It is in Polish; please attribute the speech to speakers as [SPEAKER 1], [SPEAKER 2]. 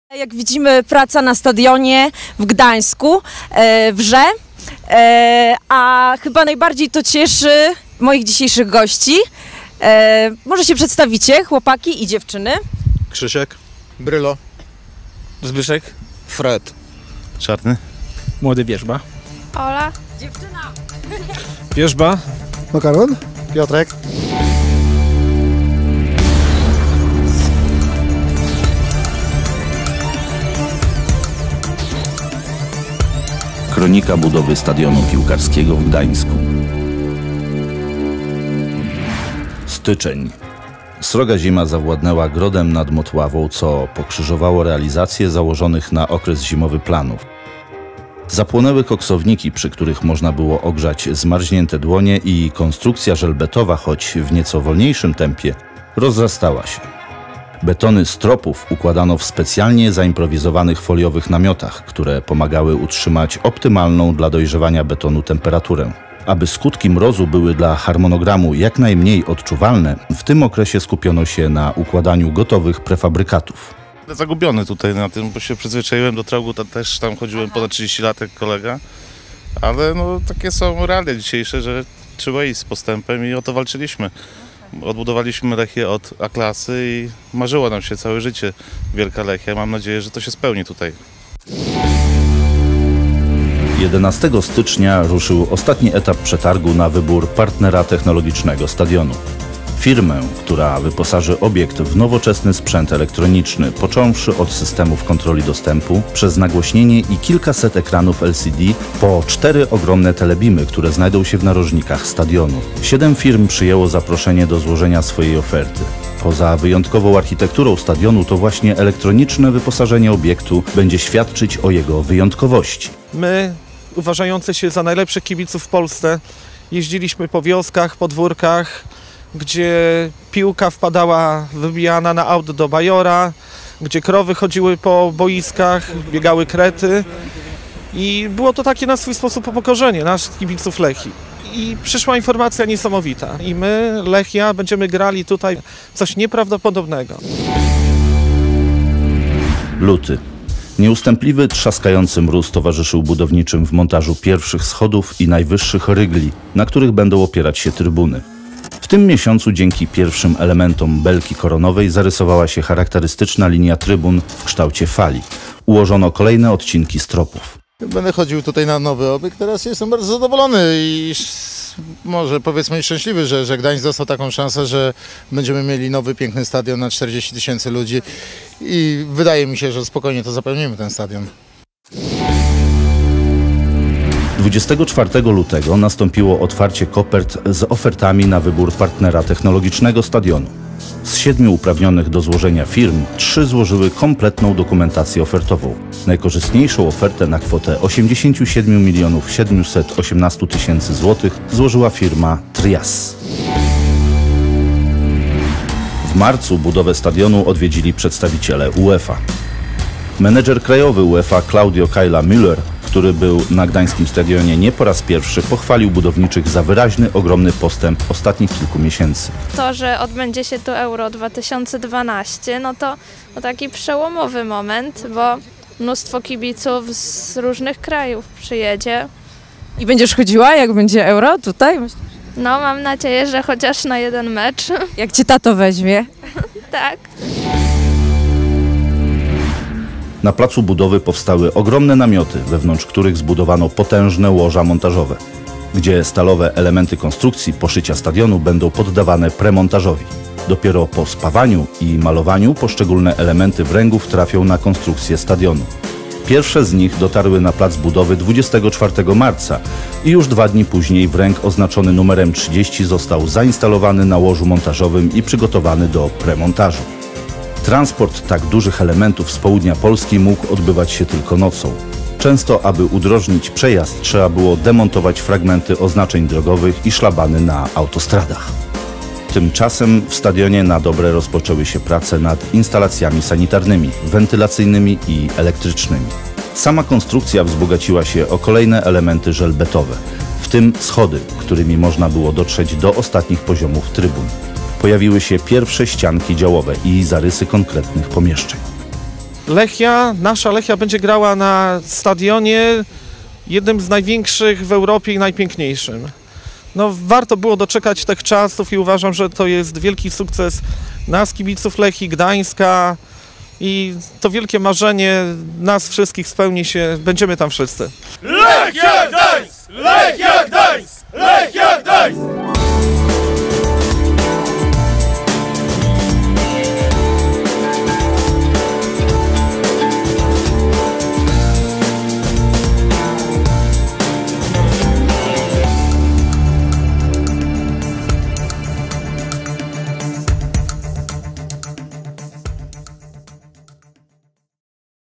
[SPEAKER 1] Jak widzimy, praca na stadionie w Gdańsku wrze, a chyba najbardziej to cieszy moich dzisiejszych gości. Może się przedstawicie, chłopaki i dziewczyny.
[SPEAKER 2] Krzysiek, Brylo,
[SPEAKER 3] Zbyszek,
[SPEAKER 2] Fred,
[SPEAKER 4] Czarny,
[SPEAKER 3] Młody Wierzba,
[SPEAKER 5] Ola,
[SPEAKER 1] Dziewczyna.
[SPEAKER 3] Wierzba,
[SPEAKER 2] Makaron, Piotrek.
[SPEAKER 4] kronika budowy stadionu piłkarskiego w Gdańsku. Styczeń. Sroga zima zawładnęła grodem nad Motławą, co pokrzyżowało realizację założonych na okres zimowy planów. Zapłonęły koksowniki, przy których można było ogrzać zmarznięte dłonie, i konstrukcja żelbetowa, choć w nieco wolniejszym tempie, rozrastała się. Betony stropów układano w specjalnie zaimprowizowanych foliowych namiotach, które pomagały utrzymać optymalną dla dojrzewania betonu temperaturę. Aby skutki mrozu były dla harmonogramu jak najmniej odczuwalne, w tym okresie skupiono się na układaniu gotowych prefabrykatów.
[SPEAKER 6] Zagubiony tutaj na tym, bo się przyzwyczaiłem do Traugu, też tam chodziłem ponad 30 lat jak kolega, ale no takie są realia dzisiejsze, że trzeba iść z postępem i o to walczyliśmy. Odbudowaliśmy Lechię od A-klasy i marzyło nam się całe życie wielka Lechia. Mam nadzieję, że to się spełni tutaj.
[SPEAKER 4] 11 stycznia ruszył ostatni etap przetargu na wybór partnera technologicznego stadionu. Firmę, która wyposaży obiekt w nowoczesny sprzęt elektroniczny, począwszy od systemów kontroli dostępu, przez nagłośnienie i kilkaset ekranów LCD, po 4 ogromne telebimy, które znajdą się w narożnikach stadionu. 7 firm przyjęło zaproszenie do złożenia swojej oferty. Poza wyjątkową architekturą stadionu, to właśnie elektroniczne wyposażenie obiektu będzie świadczyć o jego wyjątkowości.
[SPEAKER 3] My, uważający się za najlepszych kibiców w Polsce, jeździliśmy po wioskach, podwórkach, gdzie piłka wpadała wybijana na aut do bajora, gdzie krowy chodziły po boiskach, biegały krety i było to takie na swój sposób upokorzenie naszych kibiców Lechii. I przyszła informacja niesamowita i my, Lechia, będziemy grali tutaj coś nieprawdopodobnego.
[SPEAKER 4] Luty. Nieustępliwy, trzaskający mróz towarzyszył budowniczym w montażu pierwszych schodów i najwyższych rygli, na których będą opierać się trybuny. W tym miesiącu dzięki pierwszym elementom belki koronowej zarysowała się charakterystyczna linia trybun w kształcie fali. Ułożono kolejne odcinki stropów.
[SPEAKER 2] Będę chodził tutaj na nowy obiekt, teraz jestem bardzo zadowolony i może powiedzmy szczęśliwy, że Gdańsk dostał taką szansę, że będziemy mieli nowy, piękny stadion na 40 000 ludzi i wydaje mi się, że spokojnie to zapełnimy ten stadion.
[SPEAKER 4] 24 lutego nastąpiło otwarcie kopert z ofertami na wybór partnera technologicznego stadionu. Z 7 uprawnionych do złożenia firm 3 złożyły kompletną dokumentację ofertową. Najkorzystniejszą ofertę na kwotę 87 718 000 złotych złożyła firma Trias. W marcu budowę stadionu odwiedzili przedstawiciele UEFA. Menedżer krajowy UEFA Claudio Kajla Müller, który był na gdańskim stadionie nie po raz pierwszy, pochwalił budowniczych za wyraźny, ogromny postęp ostatnich kilku miesięcy.
[SPEAKER 5] to, że odbędzie się tu Euro 2012, no to taki przełomowy moment, bo mnóstwo kibiców z różnych krajów przyjedzie.
[SPEAKER 1] I będziesz chodziła, jak będzie Euro tutaj?
[SPEAKER 5] No, mam nadzieję, że chociaż na jeden mecz.
[SPEAKER 1] Jak cię tato weźmie?
[SPEAKER 5] Tak.
[SPEAKER 4] Na placu budowy powstały ogromne namioty, wewnątrz których zbudowano potężne łoża montażowe, gdzie stalowe elementy konstrukcji poszycia stadionu będą poddawane premontażowi. Dopiero po spawaniu i malowaniu poszczególne elementy wręgów trafią na konstrukcję stadionu. Pierwsze z nich dotarły na plac budowy 24 marca i już 2 dni później wręg oznaczony numerem 30 został zainstalowany na łożu montażowym i przygotowany do premontażu. Transport tak dużych elementów z południa Polski mógł odbywać się tylko nocą. Często, aby udrożnić przejazd, trzeba było demontować fragmenty oznaczeń drogowych i szlabany na autostradach. Tymczasem w stadionie na dobre rozpoczęły się prace nad instalacjami sanitarnymi, wentylacyjnymi i elektrycznymi. Sama konstrukcja wzbogaciła się o kolejne elementy żelbetowe, w tym schody, którymi można było dotrzeć do ostatnich poziomów trybun. Pojawiły się pierwsze ścianki działowe i zarysy konkretnych pomieszczeń.
[SPEAKER 3] Nasza Lechia będzie grała na stadionie jednym z największych w Europie i najpiękniejszym. No, warto było doczekać tych czasów i uważam, że to jest wielki sukces nas, kibiców Lechii, Gdańska i to wielkie marzenie nas wszystkich spełni się, będziemy tam wszyscy.
[SPEAKER 7] Lechia Gdańsk! Lechia Gdańsk! Lechia Gdańsk!